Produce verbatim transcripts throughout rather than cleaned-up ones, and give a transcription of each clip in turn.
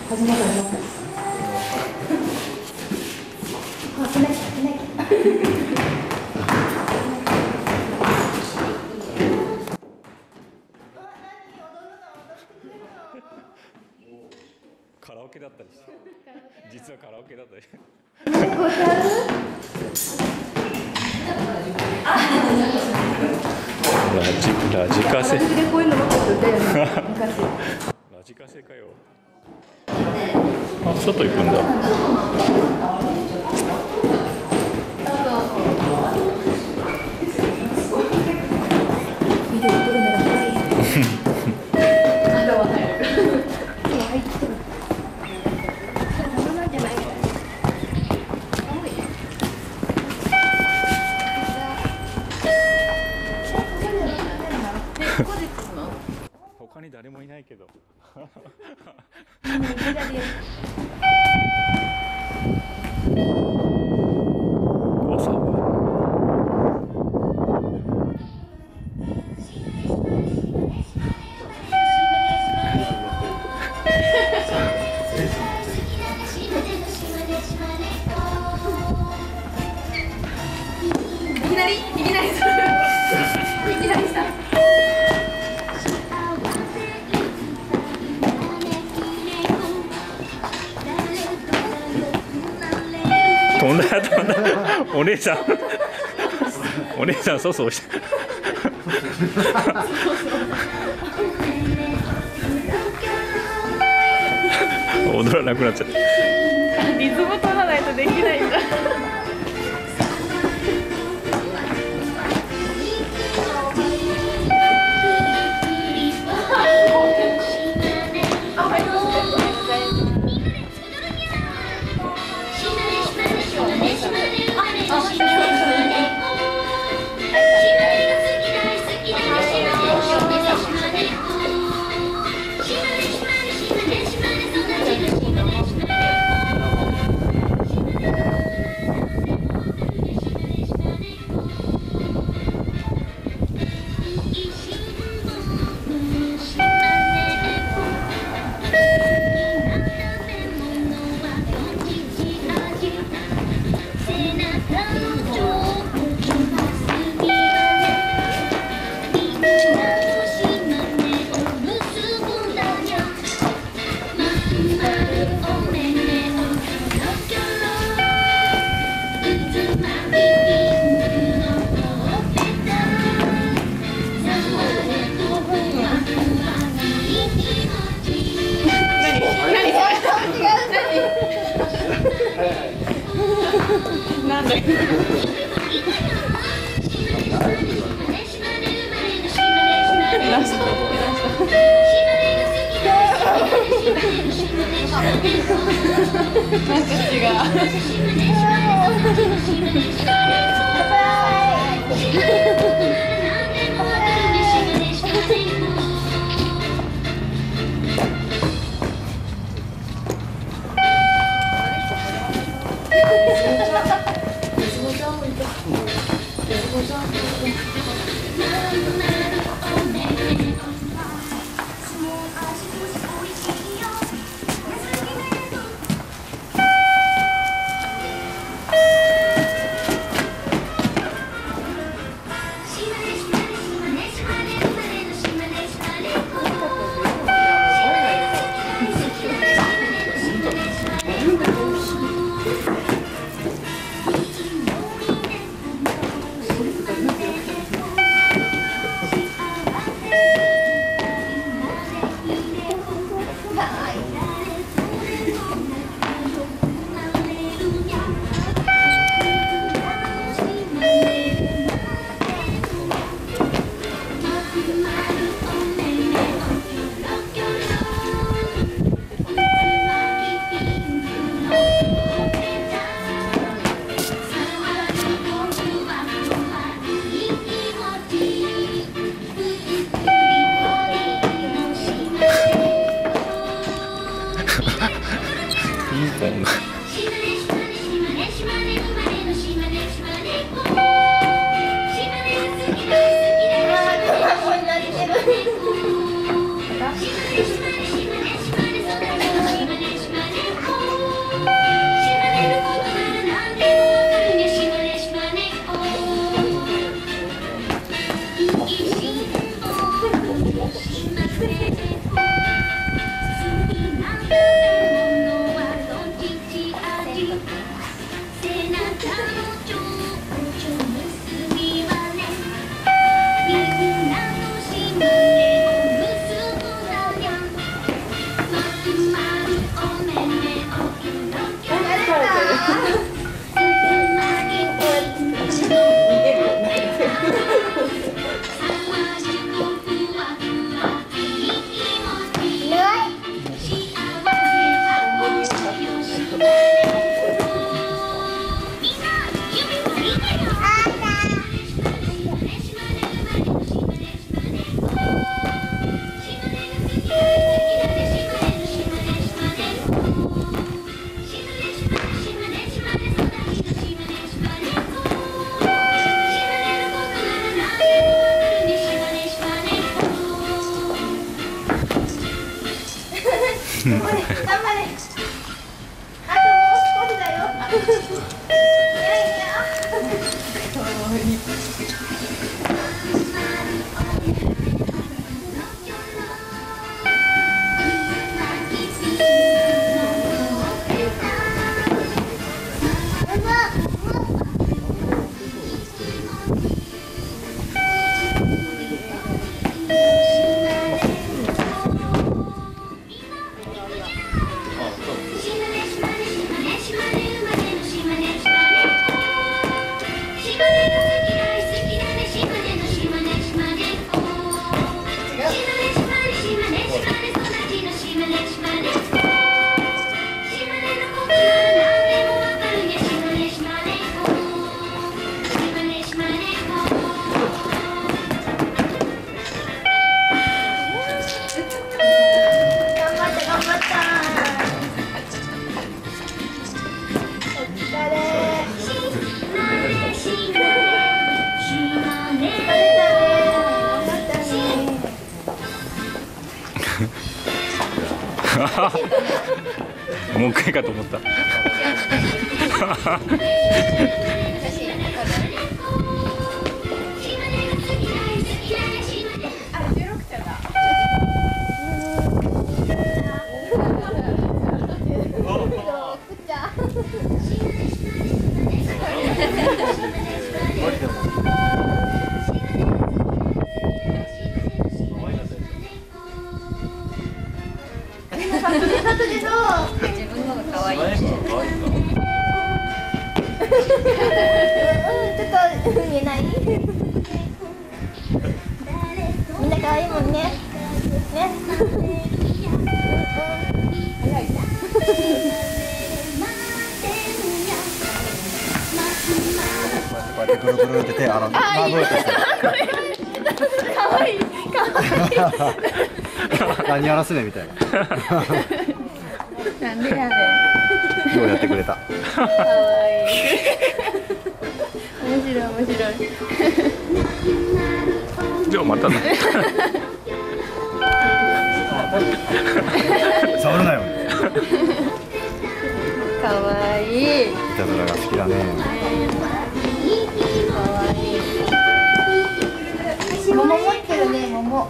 始まった始まった。あ、開き開き。 カラオケだったりして、実はカラオケだったり。ラジラジカセ。ラジカセかよ。あ、外行くんだ。他に誰もいないけど。おさ。 いきなりいきなりする。いきなりした。 飛んだ飛んだ。お姉さんお姉さんそうそうした踊らなくなっちゃった。 リズム取らないとできないんだ。なんでなんか違もう一回かと思った。 自分のが可愛い。 ちょっと見えない。みんな可愛いもんね。ね。 こうやってぐるぐるって手あのマグロとして。 可愛い可愛い。 何やらすねみたいな。 なんでやねん。 ようやってくれた。 可愛い。面白い面白い。 じゃあまたね。 触るなよ。 可愛い。 いたずらが好きだね。 可愛い。 桃持ってるね、桃。桃。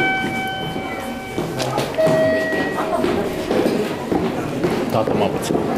タートマブツ。